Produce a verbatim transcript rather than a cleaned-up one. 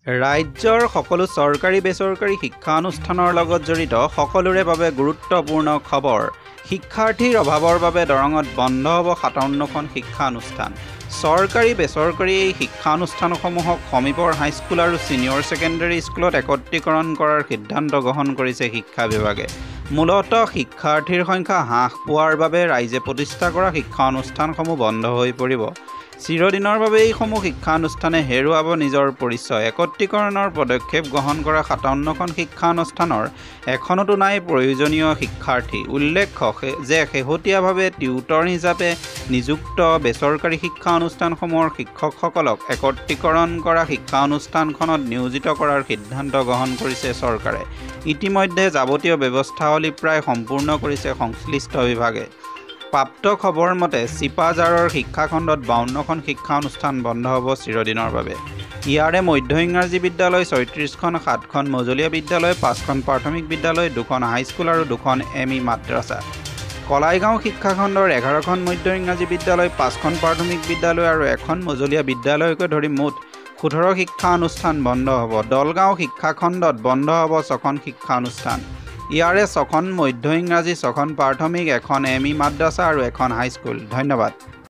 ৰাজ্যৰ সকলো চৰকাৰী বেচৰকাৰী শিক্ষানুষ্ঠানৰ লগত জড়িত সকলোৰে বাবে গুৰুত্বপূৰ্ণ খবৰ। শিক্ষাৰ্থীৰ অভাৱৰ বাবে দৰঙত বন্ধ হ'ব সাতাৱন্নখন শিক্ষানুষ্ঠান। চৰকাৰী বেচৰকাৰী এই শিক্ষানুষ্ঠানসমূহক সমীপৰ হাইস্কুল আৰু ছিনিয়ৰ ছেকেণ্ডেৰী স্কুলত একত্ৰীকৰণ কৰাৰ সিদ্ধান্ত গ্ৰহণ কৰিছে শিক্ষা বিভাগে। মূলতঃ শিক্ষাৰ্থীৰ সংখ্যা হ্ৰাস পোৱাৰ বাবে ৰাইজে প্ৰতিষ্ঠা কৰা শিক্ষানুষ্ঠানসমূহ বন্ধ হৈ পৰিব। চিৰদিনৰ বাবে এইসমূহ শিক্ষানুষ্ঠানে হেৰুৱাব নিজৰ পৰিচয়। একত্ৰীকৰণৰ পদক্ষেপ গ্ৰহণ কৰা সাতাৱন্নখন শিক্ষানুষ্ঠানৰ এখনতো নাই প্ৰয়োজনীয় শিক্ষাৰ্থী। উল্লেখ্য যে শেহতীয়াভাৱে টিউটৰ হিচাপে নিযুক্ত বেচৰকাৰী শিক্ষানুষ্ঠানসমূহৰ শিক্ষকসকলক একত্ৰীকৰণ কৰা শিক্ষানুষ্ঠানখনত নিয়োজিত কৰাৰ সিদ্ধান্ত গ্ৰহণ কৰিছে চৰকাৰে। ইতিমধ্যে যাৱতীয় ব্যৱস্থাৱলী প্ৰায় সম্পূৰ্ণ কৰিছে সংশ্লিষ্ট বিভাগে। প্ৰাপ্ত খবৰ মতে চিপাঝাৰৰ শিক্ষাখণ্ডত বাৱন্নখন শিক্ষানুষ্ঠান বন্ধ হ'ব চিৰদিনৰ বাবে। ইয়াৰে মধ্য ইংৰাজী বিদ্যালয় ছয়ত্ৰিছখন, সাতখন মজলীয়া বিদ্যালয়, পাঁচখন প্ৰাথমিক বিদ্যালয়, দুখন হাইস্কুল আৰু দুখন এম ই মাদ্ৰাছা। কলাইগাঁও শিক্ষাখণ্ডৰ এঘাৰখন মধ্য ইংৰাজী বিদ্যালয়, পাঁচখন প্ৰাথমিক বিদ্যালয় আৰু এখন মজলীয়া বিদ্যালয়কে ধৰি মুঠ সোতৰ শিক্ষানুষ্ঠান বন্ধ হ'ব। দলগাঁও শিক্ষাখণ্ডত বন্ধ হ'ব ছখন শিক্ষানুষ্ঠান। ইয়াৰে ছখন মধ্য ইংৰাজী, ছখন প্ৰাথমিক, এখন এম ই মাদ্ৰাছা আৰু এখন হাইস্কুল। ধন্যবাদ।